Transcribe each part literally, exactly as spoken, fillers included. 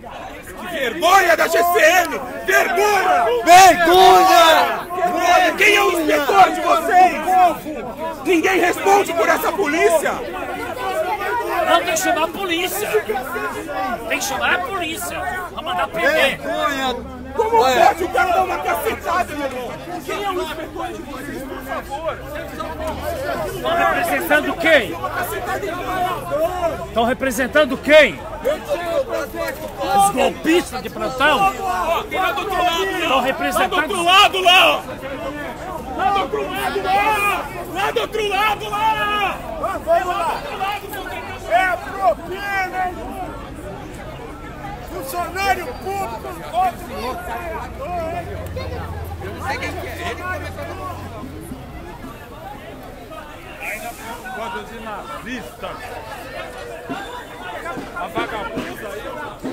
Vergonha da G C M! Vergonha! Vergonha! Quem é o inspetor de vocês? Ninguém responde por essa polícia! Não, tem que chamar a polícia! Tem que chamar a polícia! Pra mandar prender! Vergonha! Como pode o cara dar uma cacetada, meu irmão? Quem é o inspetor de vocês, por favor? Estão representando quem? Estão representando quem? Os golpistas de plantão? Lá do outro lado, Estão representando... Lá do outro lado, lá! Lá do outro lado, lá! Lá do outro lado, lá! Vamos lá! É propina! Funcionário público contra o Eu não sei quem que é. Ele começou a... Quando de nazista! A vagabunda aí!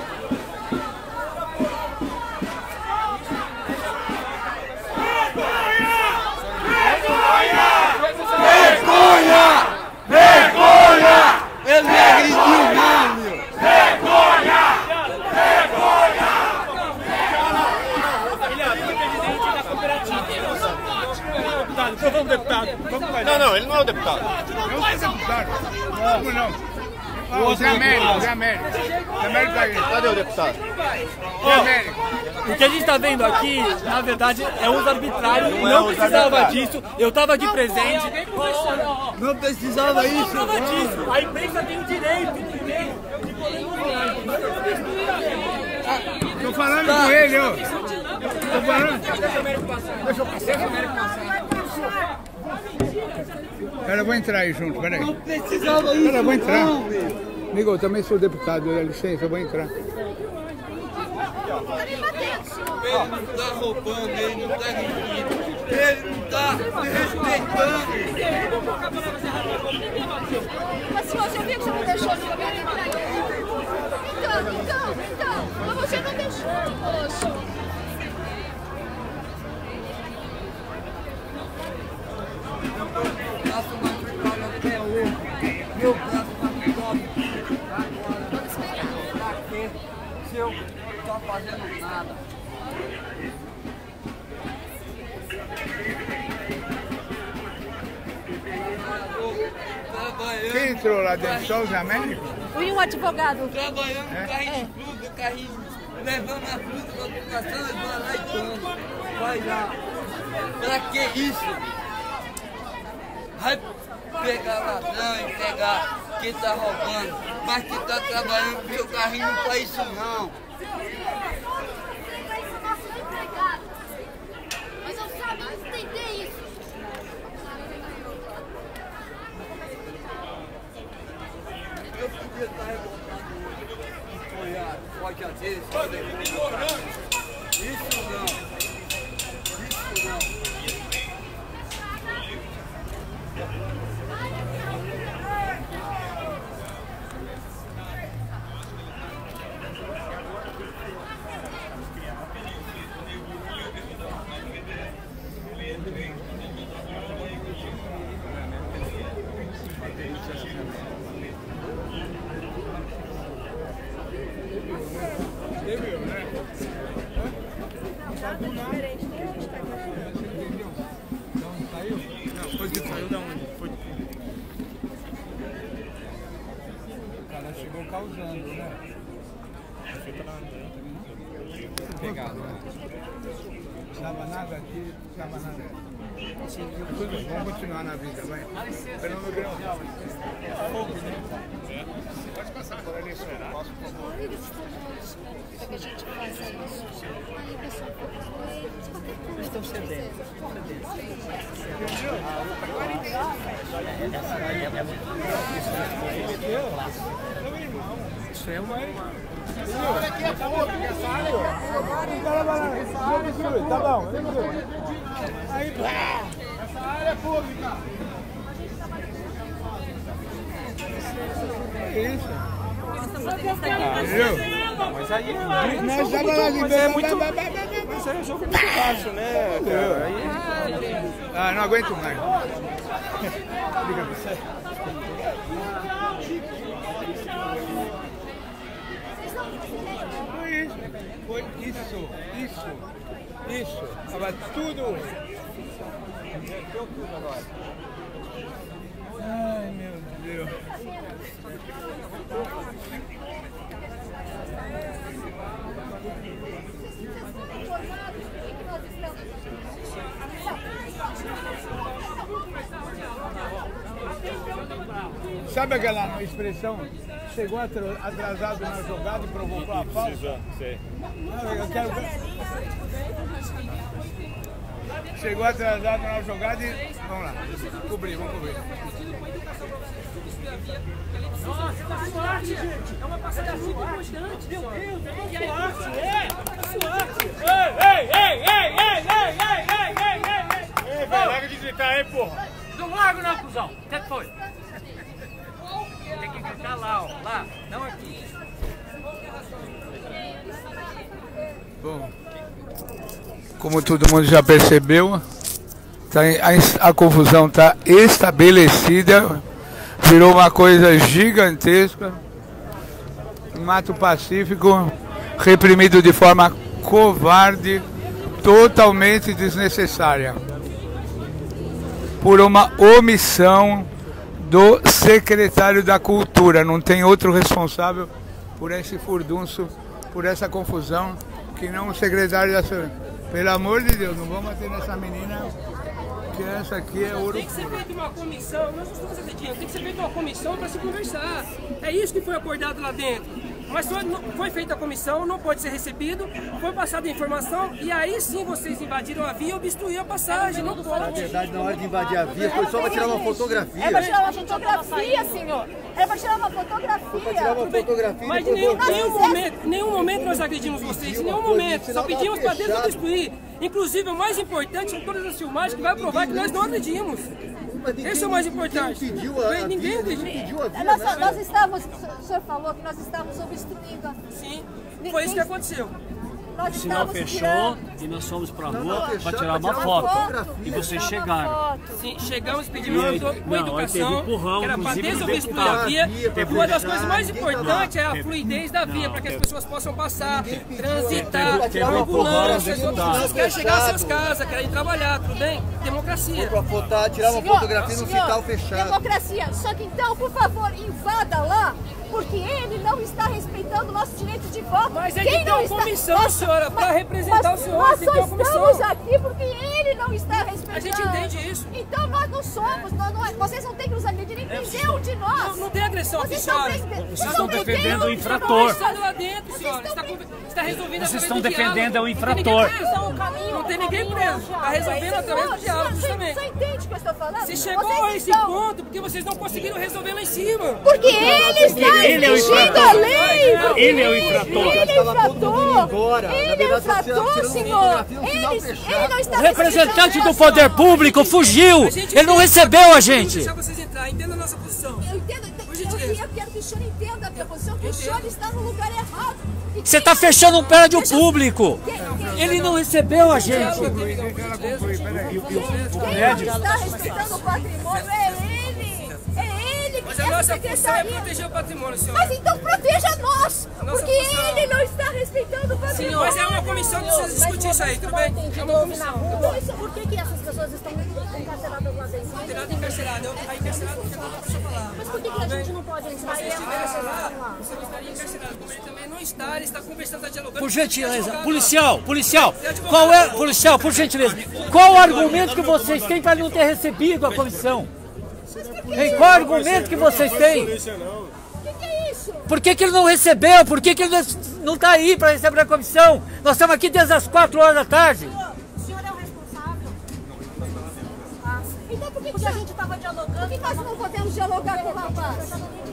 Vergonha! Vergonha! Ele me agrediu mesmo, meu! Vergonha! Vergonha! Ele é presidente da cooperativa. Deputado, então vamos, deputado. Vamos fazer. Não, não, ele não é o deputado. Eu sou deputado. Como não? O Zé Américo, o Zé Américo. O Zé Américo tá aí. Cadê o deputado? Zé Américo. O que a gente está vendo aqui, na verdade, é uso arbitrário, não precisava disso, eu estava aqui presente. Não precisava Não isso. precisava disso, a imprensa tem o direito, entendeu? De poder informar. Tô falando com ele, ó. Tô falando. Deixa eu passar. Pera, eu vou entrar aí junto, peraí. Não precisava isso. Pera, eu vou entrar. Não, meu. Amigo, eu também sou deputado, dá licença, eu vou entrar. Ele não tá roubando, ele não tá mentindo. Ele não tá me respeitando. Mas se você viu que você não deixou de comer entrar aqui. Então, então, então. Mas você não deixou, poxa. Faço uma prepara até hoje. Meu braço tá top. Agora, pra quê? Se eu tô fazendo nada. Trabalhando. Quem entrou lá dentro? Só os Américo? E um advogado? Trabalhando no carrinho de fruta, carrinho, levando a fruta pra população, levando lá e toma. Vai lá. Pra que isso? Vai pegar ladrão e pegar quem tá roubando, mas quem tá trabalhando com seu carrinho não faz isso não. Mas eu sabia entender isso. Eu podia estar revoltado hoje, apoiar, pode haver, isso não, isso não. Depois que saiu da onde? Foi de quê? O cara chegou causando, né? Pegado, né? Tava nada aqui, tava nada. Tudo bem, vamos continuar na vida, vai. Pelo meu grau. Pode passar. Agora ele esperar. Posso, por favor? Para que a gente faça isso. Aí o pessoal Eles estão cedendo. Isso é uma... Tá bom, aí, essa área é pública. É isso. Mas aí Nós estamos lá de mas é muito. Mas aí é jogo muito baixo, né, cara? Aí... Ah, não aguento mais. Liga pra você. Vocês não Foi isso, isso, isso. Estava tudo. Ai, meu Deus. Sabe aquela expressão? Chegou atrasado na jogada e provocou a falta? Não, eu quero... Chegou atrasado na jogada e... Vamos lá, cobrir, vamos cobrir. Nossa, sorte, gente! É uma passada muito importante! Meu Deus, é sorte! É! Sorte! Ei, ei, ei, ei, ei, ei, ei, ei, ei, ei! Ei, velho, larga de gritar aí, porra! Não largo não, cuzão! O que foi? Tem que gritar lá, ó. Lá, não aqui. Bom, como todo mundo já percebeu, tá, a, a confusão está estabelecida, virou uma coisa gigantesca, um ato pacífico, reprimido de forma covarde, totalmente desnecessária, por uma omissão do secretário da Cultura. Não tem outro responsável por esse furdunço, por essa confusão, que não o secretário da... Pelo amor de Deus, não vamos bater nessa menina, que essa aqui é ouro. Tem que ser feita uma comissão, nós não estamos acreditando, tem que ser feita uma comissão para se conversar. É isso que foi acordado lá dentro. Mas foi, foi feita a comissão, não pode ser recebido, foi passada a informação e aí sim vocês invadiram a via e obstruíram a passagem, não pode. Na verdade, na hora de invadir a via, foi só para tirar uma fotografia. É para tirar uma fotografia, senhor. É para tirar uma fotografia. Para tirar uma fotografia. Mas em nenhum, nenhum, momento, nenhum momento nós agredimos vocês, em nenhum momento. Só pedimos para Deus destruir. Inclusive, o mais importante em todas as filmagens que vai provar que nós não agredimos. Esse é o mais importante. Pediu a, ninguém a pediu. pediu a via, Nós, né? nós estávamos, o senhor falou que nós estávamos obstruindo. Sim, foi isso que aconteceu. Nós O sinal estávamos fechou tirando- e nós fomos pra Não, rua não, para fechar, tirar pra uma tirar uma foto. fotografia. E vocês tirar uma chegaram. foto. Sim, chegamos e pedimos E- com não, aí teve educação, empurrão, que era para inclusive, do desobstruir a deputado. via. Teve Uma das empurrão, coisas mais ninguém tá importantes é a Teve- fluidez da via, não, para que as teve- pessoas possam passar, pediu transitar, pra tirar uma ambulância, fotografia, todas as pessoas querem chegar às suas fechado. casas, querem trabalhar, tudo bem? Democracia. Para botar, tirar uma Senhor, fotografia no senhor, quintal fechado. Democracia. Só que então, por favor, invada lá, porque ele não está respeitando o nosso direito de voto. Mas é que Quem tem não uma está... comissão, Nós- senhora, para mas- representar mas o senhor, Nós tem só que ter uma estamos comissão. aqui porque ele não está respeitando. A gente entende isso. Então nós não somos, nós não, vocês não têm que nos agredir nem nenhum de nós. Não, não tem agressão aqui, Vocês estão senhora. defendendo- Vocês estão defendendo defendendo o o infrator. Está lá dentro, senhora. Está, com- está resolvendo Vocês através estão do defendendo diálogo. o infrator. Não tem ninguém preso. Está resolvendo através do diálogo, Você justamente. entende o que eu estou falando? Se chegou Vocês a esse estão- ponto porque vocês não conseguiram resolver lá em cima. Porque ele está Ele é o infringindo infrator. a lei! porque Ele é o infrator. Ele é Estava todo mundo infrator! indo embora. Na Ele é verdade, você infrator, tirando senhor! fotografia no sinal Ele, fechado. ele não está O representante respeitando do a poder lei. público fugiu. A gente Ele não entende, recebeu a vamos gente. deixar vocês entrar. Entenda a nossa posição. Eu entendo, eu, gentileza. eu quero que o senhor entenda a minha posição, que o senhor está no lugar errado. E Você quem está não fechando um está- prédio Deixa- público. Quem, quem, Ele não recebeu a gente. Diálogo aqui, Deixa ela concluir, peraí. quem não está respeitando o patrimônio é ele! É ele que Mas a essa nossa função é secretaria... proteger o patrimônio, senhora. Mas então proteja nós! Nossa Porque função. ele não está respeitando o patrimônio! Mas é uma comissão que precisa discutir isso aí, tudo bem? É uma comissão. Por que, que essas pessoas estão encarceradas lá dentro? Terá encarcerado. Eu está encarcerado porque não precisa falar. Mas por que, que a gente não pode entrar Se e estivesse lá, você não estaria encarcerado. Como ele também não está, ele está conversando, está dialogando. Por Tem gentileza, advogado policial, policial, qual é, policial, por gentileza, qual o argumento que vocês têm para não ter recebido a comissão? Hein, qual o argumento que vocês têm? O que, que é isso? Por que, que ele não recebeu? Por que, que ele não está aí para receber a comissão? Nós estamos aqui desde as quatro horas da tarde. O senhor é o responsável? Então por que, que a gente estava dialogando? Por que nós não podemos dialogar com o rapaz?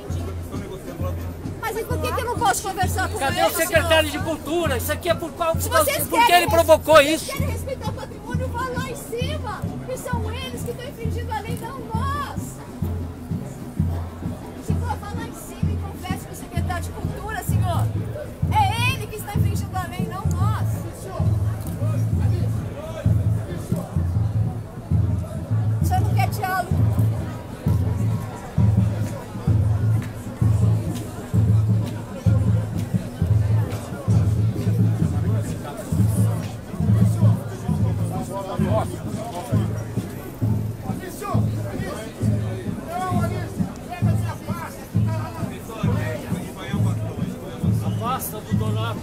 Mas e por que, que eu não posso conversar com Cadê ele? o secretário de Cultura? Isso aqui é por qual? Se vocês Por que querem- ele provocou vocês isso? querem respeitar o patrimônio, vá lá em cima. E são eles que estão infringindo a lei, não nós. Senhor, vá lá em cima e converse com o secretário de Cultura, senhor. É ele que está infringindo a lei, não nós. O senhor não quer diálogo? Passa do Donato.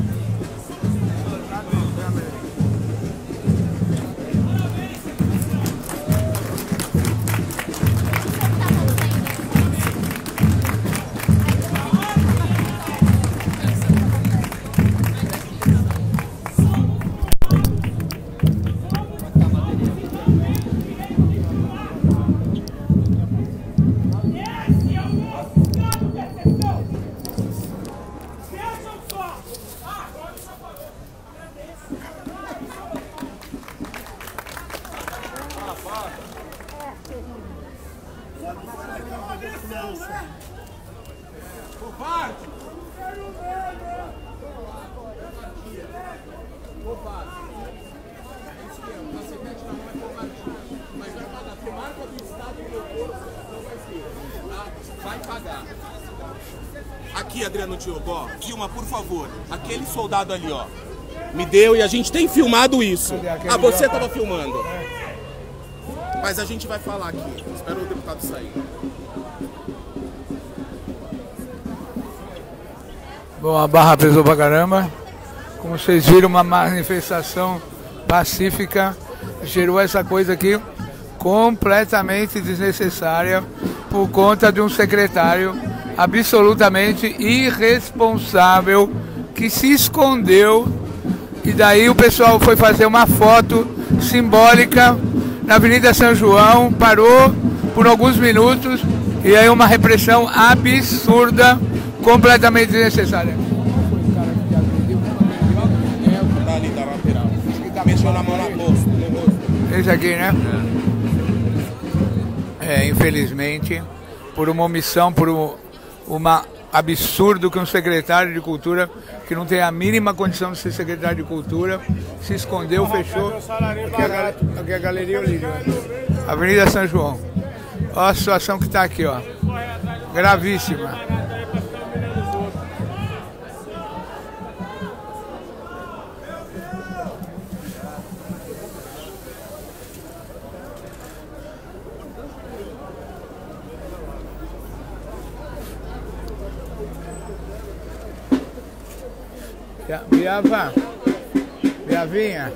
Vai pagar. Aqui, Adriano Diogo, ó, filma, por favor. Aquele soldado ali, ó, me deu e a gente tem filmado isso. Ah, você tava filmando. Mas a gente vai falar aqui. Espera o deputado sair. Bom, a barra pesou pra caramba. Como vocês viram, uma manifestação pacífica gerou essa coisa aqui completamente desnecessária por conta de um secretário absolutamente irresponsável que se escondeu, e daí o pessoal foi fazer uma foto simbólica na Avenida São João, parou por alguns minutos e aí uma repressão absurda, completamente desnecessária. Tá ali da lateral. Mexeu na mão na rosto, no rosto. Esse aqui, né? É, infelizmente, por uma omissão, por um uma absurdo que um secretário de cultura, que não tem a mínima condição de ser secretário de cultura, se escondeu, fechou. Aqui é a, aqui é a Galeria Olívio, Avenida São João. Olha a situação que está aqui, ó. Gravíssima. Biava, Biavinha.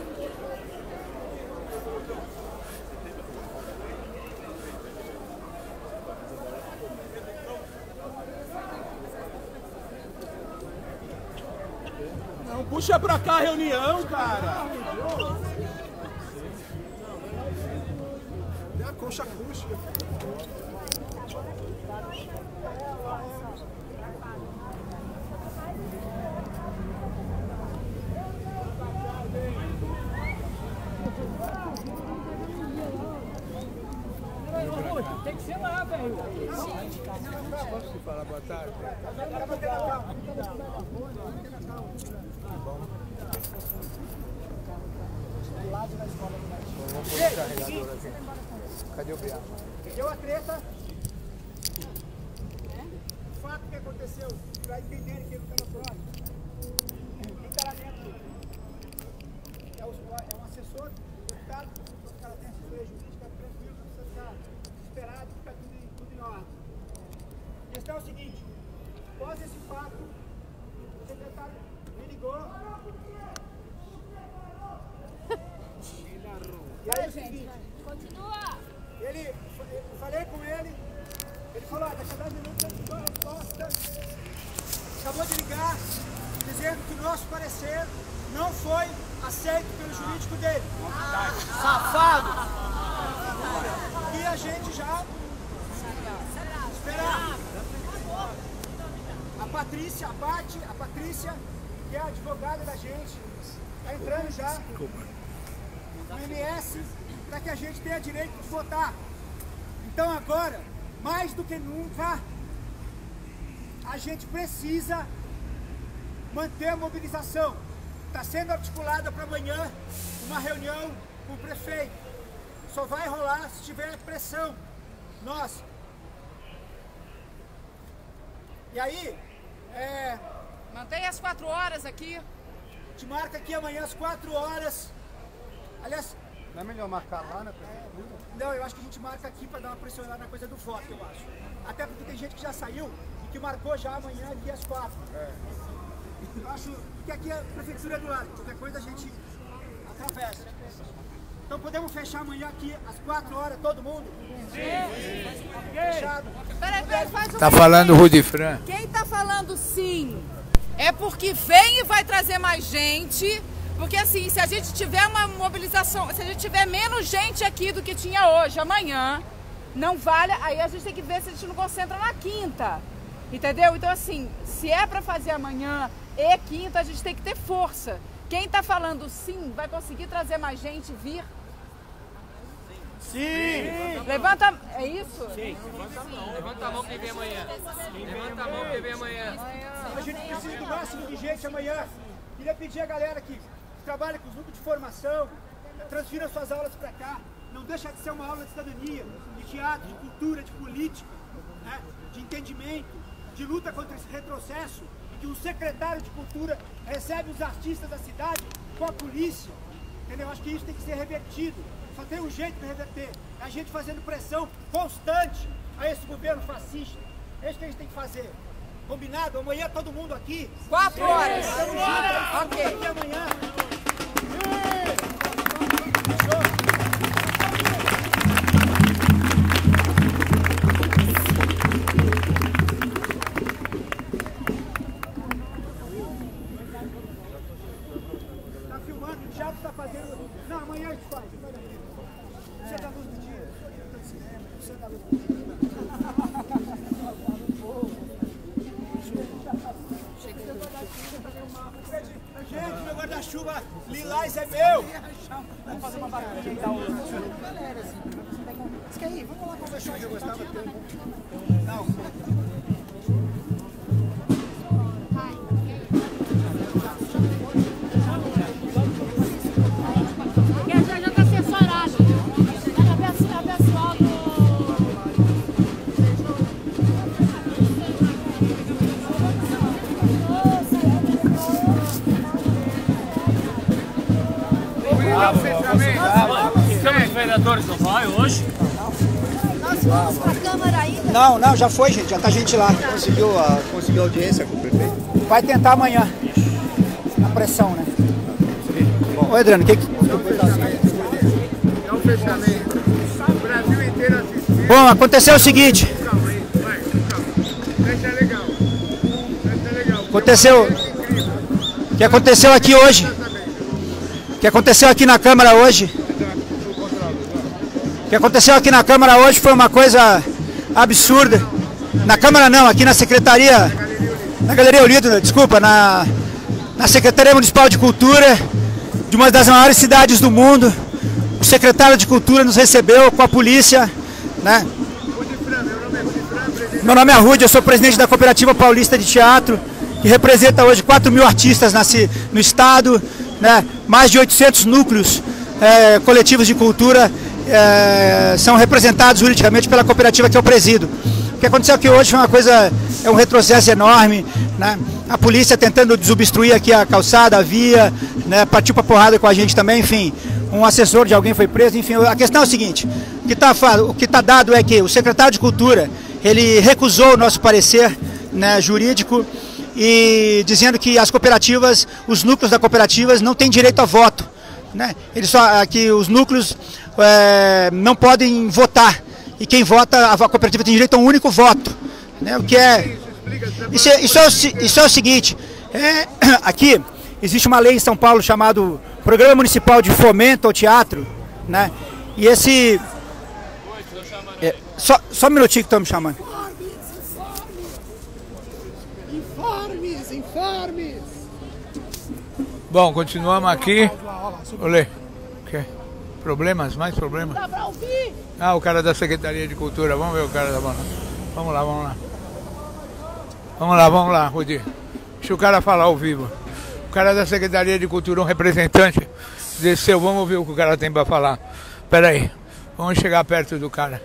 Não puxa pra cá a reunião, cara. É a concha acústica. Tem que ser lá, velho. Posso te falar boa tarde? Vamos pôr o carregador aqui. Cadê o Biá? Deu a treta. O fato que aconteceu, para entenderem que ele estava próximo. Quem está lá dentro é, o, é um assessor do deputado. O cara tem assessoria jurídica, tranquilo, não precisa ficar desesperado, fica tudo, tudo em ordem. A questão é o seguinte: após esse fato, o secretário me ligou. E aí, é o seguinte, Continua. ele, eu falei com ele, ele falou, ah, daqui a dez minutos eu te dou a resposta. Acabou de ligar, dizendo que o nosso parecer não foi aceito pelo jurídico dele. Safado! E a gente já esperar. A Patrícia, a Paty, a Patrícia, que é a advogada da gente, está entrando já no M S para que a gente tenha direito de votar. Então agora, mais do que nunca, a gente precisa manter a mobilização. Está sendo articulada para amanhã uma reunião com o prefeito. Só vai rolar se tiver pressão nossa. E aí, é... Mantenha as quatro horas aqui. te marca aqui amanhã às quatro horas. Aliás... Não é melhor marcar lá na prefeitura? Não, eu acho que a gente marca aqui para dar uma pressionada na coisa do voto, eu acho. Até porque tem gente que já saiu e que marcou já amanhã aqui às quatro. É. acho que aqui a prefeitura é do lado, qualquer coisa a gente atravessa. Então podemos fechar amanhã aqui às quatro horas, todo mundo? Sim! Fechado. Peraí, peraí, faz um Tá falando Rudi Fran. Quem tá falando sim é porque vem e vai trazer mais gente. Porque assim, se a gente tiver uma mobilização, se a gente tiver menos gente aqui do que tinha hoje, amanhã, não vale, aí a gente tem que ver se a gente não concentra na quinta. Entendeu? Então assim, se é para fazer amanhã e quinta, a gente tem que ter força. Quem tá falando sim, vai conseguir trazer mais gente vir? Sim! Levanta, é isso? Sim. Levanta a mão. Levanta a mão quem vem amanhã. Levanta a mão quem vem amanhã. A gente precisa do máximo de gente amanhã. Queria pedir a galera que trabalha com os grupos de formação, transfira suas aulas para cá. Não deixa de ser uma aula de cidadania, de teatro, de cultura, de política, né? De entendimento, de luta contra esse retrocesso, e que o secretário de cultura recebe os artistas da cidade com a polícia. Entendeu? Acho que isso tem que ser revertido. Só tem um jeito de reverter. É a gente fazendo pressão constante a esse governo fascista. É isso que a gente tem que fazer. Combinado? Amanhã todo mundo aqui. Quatro horas. Ok. Até amanhã. Tá filmando, o teatro tá fazendo. Não, amanhã a gente faz. Você é da luz do dia. Você é da luz do dia. Gente, meu guarda-chuva lilás é meu! Vamos fazer uma bagunça e dar o... Galera, assim, você quer ir? Vamos lá conversar que eu gostava tanto. Não. Já já tá assessorado. A pessoal do... Câmara dos Vereadores não vai hoje? Nós vamos pra Câmara ainda? Não, não, já foi, gente. Já tá gente lá. Conseguiu, a, conseguiu audiência com o prefeito? Vai tentar amanhã. A pressão, né? Ô, Adriano, o que que... É um fechamento. O Brasil inteiro assistiu. Bom, aconteceu o seguinte. Calma aí, vai, calma. Deixa legal. Deixa legal. Aconteceu... O que aconteceu aqui hoje... O que aconteceu aqui na Câmara hoje... O que aconteceu aqui na Câmara hoje foi uma coisa absurda. Na Câmara não, aqui na Secretaria... Na Galeria Unido, desculpa, na... Na Secretaria Municipal de Cultura, de uma das maiores cidades do mundo. O secretário de Cultura nos recebeu com a polícia, né? Meu nome é Rudy, eu sou presidente da Cooperativa Paulista de Teatro, que representa hoje quatro mil artistas no estado, né? Mais de oitocentos núcleos é, coletivos de cultura é, são representados juridicamente pela cooperativa que eu presido. O que aconteceu aqui hoje foi uma coisa, é um retrocesso enorme, né? A polícia tentando desobstruir aqui a calçada, a via, né? Partiu para porrada com a gente também, enfim, um assessor de alguém foi preso, enfim, a questão é o seguinte, o que está o que tá dado é que o secretário de Cultura, ele recusou o nosso parecer, né, jurídico, e dizendo que as cooperativas, os núcleos da cooperativas não têm direito a voto, né? Ele só, que os núcleos é, não podem votar, e quem vota, a cooperativa tem direito a um único voto, né? O que é... Isso é, isso é, o, isso é o seguinte, é, aqui existe uma lei em São Paulo chamado Programa Municipal de Fomento ao Teatro, né? E esse... É, só, só um minutinho que estão me chamando. Informes, informes. Bom, continuamos aqui. Olê, que? Problemas? Mais problemas? Dá pra ouvir? Ah, o cara da Secretaria de Cultura. Vamos ver o cara da banda. Vamos lá, vamos lá. Vamos lá, vamos lá, Rudi. Deixa o cara falar ao vivo. O cara da Secretaria de Cultura, um representante, desceu. Vamos ouvir o que o cara tem para falar. Espera aí. Vamos chegar perto do cara.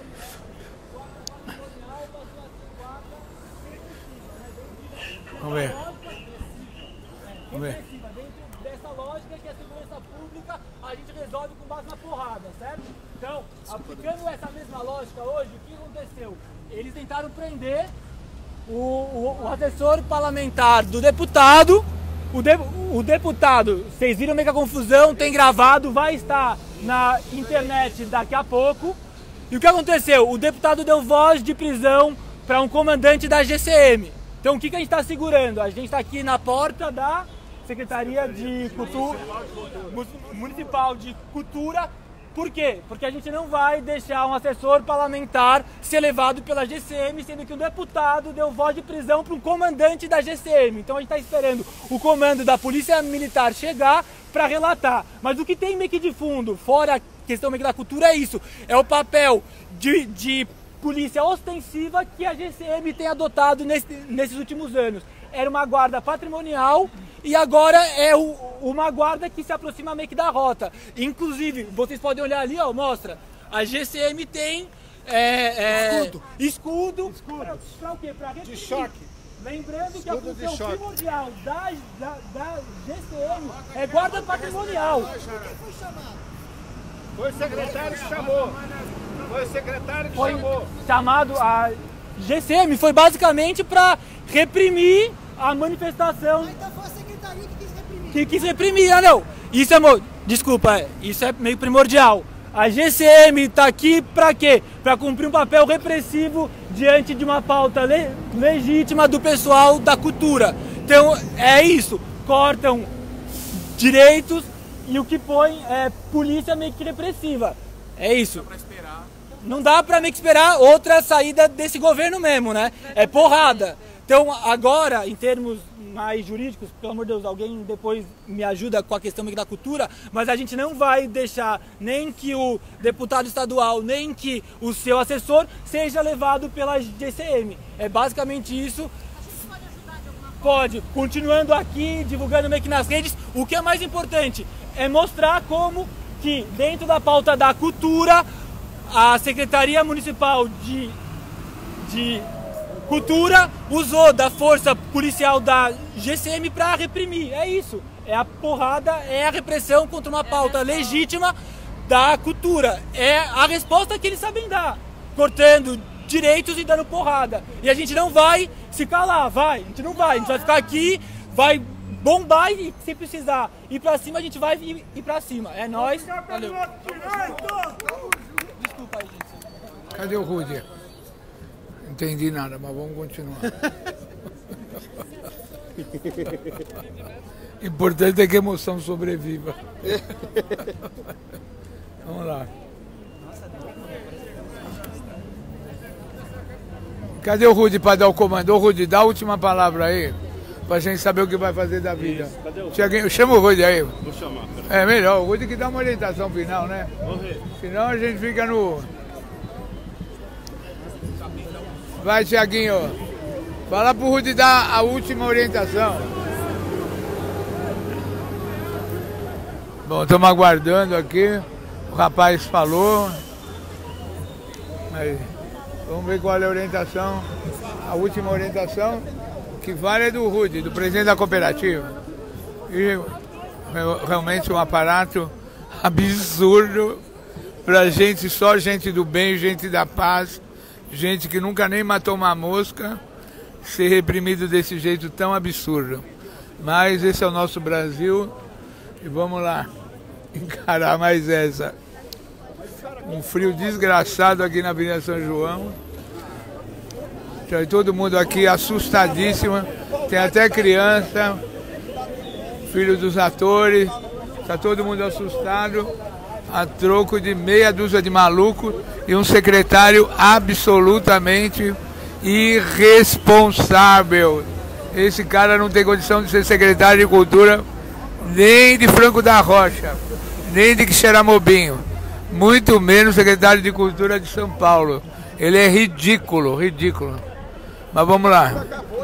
Vamos ver. Vamos ver. Dessa lógica que a segurança pública a gente resolve com base na porrada, certo? Então, aplicando essa mesma lógica hoje, o que aconteceu? Eles tentaram prender o, o, o assessor parlamentar do deputado, o, de, o deputado, vocês viram meio que a confusão, tem gravado, vai estar na internet daqui a pouco. E o que aconteceu? O deputado deu voz de prisão para um comandante da G C M. Então o que, que a gente está segurando? A gente está aqui na porta da Secretaria de Cultura, Municipal de Cultura. Por quê? Porque a gente não vai deixar um assessor parlamentar ser levado pela G C M, sendo que um deputado deu voz de prisão para um comandante da G C M. Então a gente está esperando o comando da Polícia Militar chegar para relatar. Mas o que tem meio que de fundo, fora a questão meio que da cultura, é isso. É o papel de, de polícia ostensiva que a G C M tem adotado nesse, nesses últimos anos. Era uma guarda patrimonial e agora é o, uma guarda que se aproxima meio que da rota. Inclusive, vocês podem olhar ali, ó, mostra. A G C M tem é, é, escudo. Escudo. Escudo. Para o quê? Para reprimir. De choque. Lembrando que a função primordial da, da, da G C M é guarda patrimonial. Quem foi chamado? Foi o secretário que chamou. Foi o secretário que foi chamou. Chamado a G C M, foi basicamente para reprimir a manifestação. Ah, então foi a secretaria que quis reprimir. Que quis reprimir, ah, não. Isso é, desculpa, isso é meio primordial. A G C M está aqui para quê? Para cumprir um papel repressivo diante de uma pauta le legítima do pessoal da cultura. Então é isso, cortam direitos e o que põe é polícia meio que repressiva. É isso. Não dá para meio que esperar outra saída desse governo mesmo, né? É porrada. Então agora, em termos mais jurídicos, pelo amor de Deus, alguém depois me ajuda com a questão da cultura, mas a gente não vai deixar nem que o deputado estadual, nem que o seu assessor seja levado pela G C M. É basicamente isso. Pode, continuando aqui, divulgando meio que nas redes. O que é mais importante é mostrar como que dentro da pauta da cultura, a Secretaria Municipal de, de Cultura usou da força policial da G C M para reprimir. É isso. É a porrada, é a repressão contra uma pauta legítima da cultura. É a resposta que eles sabem dar, cortando direitos e dando porrada. E a gente não vai se calar, vai. A gente não vai. A gente vai ficar aqui, vai bombar e se precisar ir pra cima, a gente vai ir, ir pra cima. É nóis. Valeu. Desculpa aí, gente. Cadê o Rudy? Não entendi nada, mas vamos continuar. Importante é que a emoção sobreviva. Vamos lá. Cadê o Rudy para dar o comando? Ô Rudy, dá a última palavra aí, pra gente saber o que vai fazer da vida. Isso, cadê o Rudy? Chama o Rudy aí. Vou chamar. É melhor, o Rudy que dá uma orientação final, né? Vamos ver. Senão a gente fica no... Vai, Thiaguinho. Fala pro Rudy dar a última orientação. Bom, estamos aguardando aqui. O rapaz falou. Aí, vamos ver qual é a orientação. A última orientação que vale é do Rudy, do presidente da cooperativa. E realmente um aparato absurdo pra gente, só gente do bem, gente da paz, gente que nunca nem matou uma mosca, ser reprimido desse jeito tão absurdo. Mas esse é o nosso Brasil e vamos lá encarar mais essa. Um frio desgraçado aqui na Avenida São João. Tem todo mundo aqui assustadíssimo. Tem até criança, filho dos atores. Está todo mundo assustado. A troco de meia dúzia de malucos e um secretário absolutamente irresponsável. Esse cara não tem condição de ser secretário de Cultura nem de Franco da Rocha, nem de Xeramobinho, muito menos secretário de Cultura de São Paulo. Ele é ridículo, ridículo. Mas vamos lá.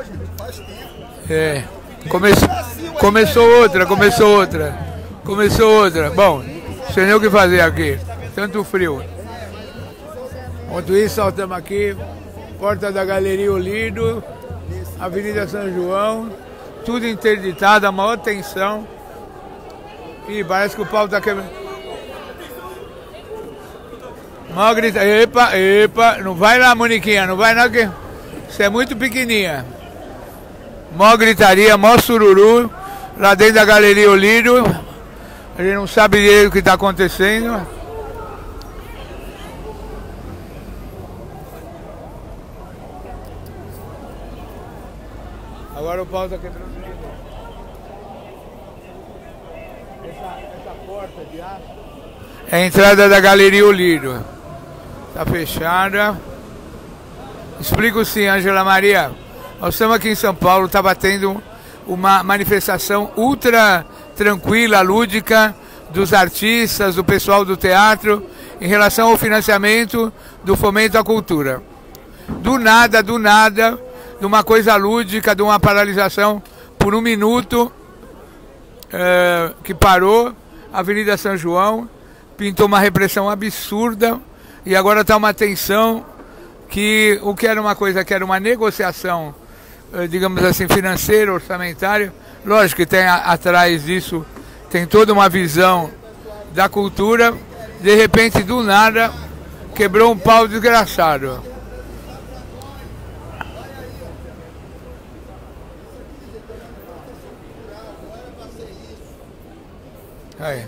É. Come... Começou outra, começou outra. Começou outra. Bom, sem nem o que fazer aqui. Tanto frio. Enquanto isso, saltamos aqui. Porta da Galeria Olido, Avenida São João. Tudo interditado, a maior tensão. Ih, parece que o pau tá quebrando. Maior grita. Epa, epa. Não vai lá, Moniquinha. Não vai não que... Você é muito pequenininha. Mó gritaria, mó sururu. lá dentro da Galeria Olírio. A gente não sabe direito o que está acontecendo. Agora o pau está quebrando. Essa, essa porta de aço é a entrada da Galeria Olírio. Está fechada. Explico sim, Ângela Maria. Nós estamos aqui em São Paulo, está batendo uma manifestação ultra tranquila, lúdica, dos artistas, do pessoal do teatro, em relação ao financiamento do fomento à cultura. Do nada, do nada, de uma coisa lúdica, de uma paralisação por um minuto, é, que parou, a Avenida São João, pintou uma repressão absurda, e agora está uma tensão que o que era uma coisa, que era uma negociação, digamos assim, financeira, orçamentária, lógico que tem a, atrás disso, tem toda uma visão da cultura, de repente, do nada, quebrou um pau desgraçado. Aí.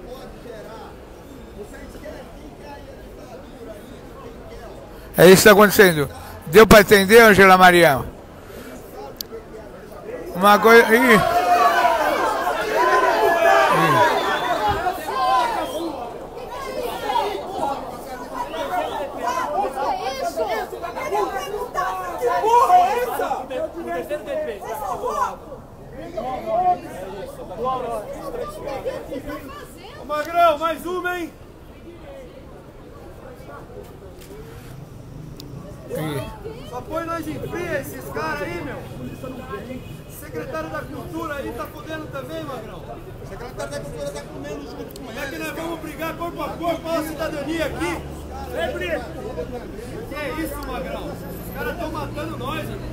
É isso que está acontecendo. Deu para entender, Ângela Maria? Uma coisa... Ih. Ih. Ô Magrão, mais uma, hein? Só põe nós em fria, esses caras aí, meu. Secretário da Cultura aí tá fodendo também, Magrão. Secretário da Cultura tá comendo junto com ele. É que nós vamos brigar corpo a corpo pela cidadania aqui. Vem, briga. Que é isso, Magrão? Os caras estão matando nós, meu.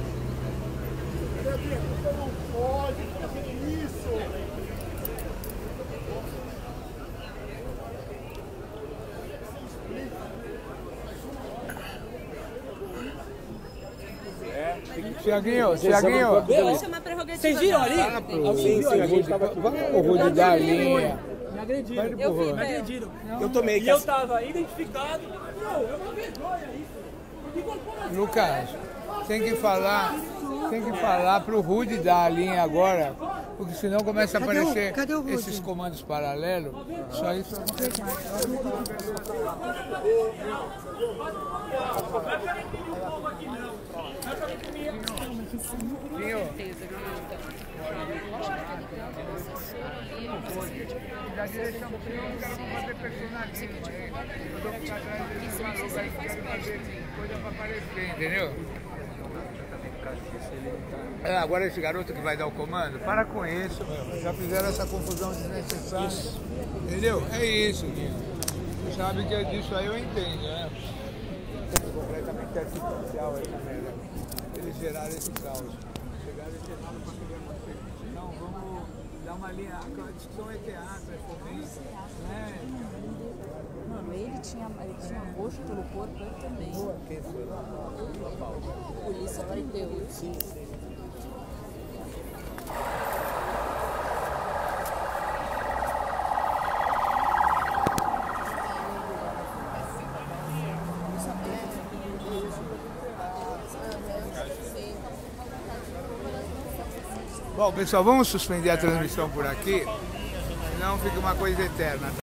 Não pode fazer isso. Tiaguinho, Tiaguinho, vocês viram ali? Sim, sim, a gente tava... Vamos pro Rude da linha. Me agrediram. Eu vi, Me agrediram. Eu tomei. E eu tava identificado. Não, é uma vergonha isso. Lucas, tem que falar, tem que falar pro Rude dar a linha agora, porque senão começa a aparecer esses comandos paralelos. Só isso. Da direção do filme, os caras vão fazer personalismo aí. Eu vou ficar atrás desse maluco aí que quer fazer coisa pra aparecer, entendeu? É, agora esse garoto que vai dar o comando, para com isso, meu. Já fizeram essa confusão desnecessária. Entendeu? É isso, Guinho. Você sabe que disso aí eu entendo, né? Completamente artificial essa merda. Eles geraram esse caos. Chegaram e geraram pra querer acontecer. Não, vamos dar uma linha. A discussão é teatro, é fomento, né? Mano, ele tinha, ele tinha roxo pelo corpo, eu também. A polícia prendeu. Sim, sim. Bom, pessoal, vamos suspender a transmissão por aqui, senão fica uma coisa eterna.